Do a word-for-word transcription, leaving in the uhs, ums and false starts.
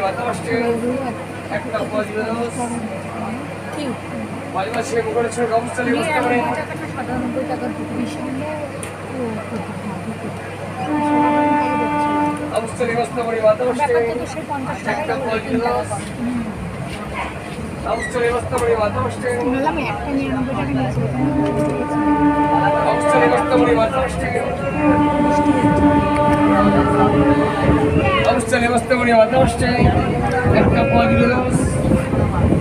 মাতামষ্টে একটা পজিরোস মালিমা সে করে ছোট অবস্থা ব্যবস্থা করে সাতানব্বই টাকা বিশাল অবস্থা ব্যবস্থা করে মাতামষ্টে একটা পজিরোস অবস্থা ব্যবস্থা করে মাতামষ্টে একটা নিরানব্বই টাকা নিয়েছিল অবস্থা ব্যবস্থা করে মাতামষ্টে অবস্থা ব্যবস্থা করে মাতামষ্টে একটা পজিরোস